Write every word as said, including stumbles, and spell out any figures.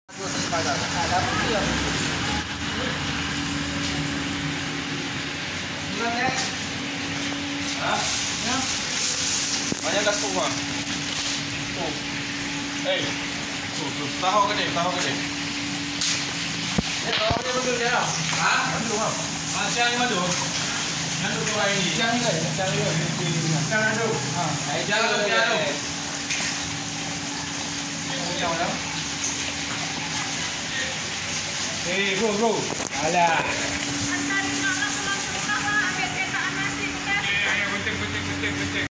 Ada dia. Bukan ya? Hah? Ya. Banyak gas semua. Oh. Hey. Tuh, tuh. Tahu ke dia? Tahu ke dia? Ya, tahu dia betul dia. Hah? Betul ah. Macam ni madu. Madu tu hari ni. Jangan ni, jangan ni. Jangan tu. Ha. Jangan tu, jangan tu. Jangan dah. Eh, bro, bro. Alah. Antarin mga kasulong-sulong ka, ha? Ambil kereta anak si Bukas. Eh, penting, penting, penting, penting.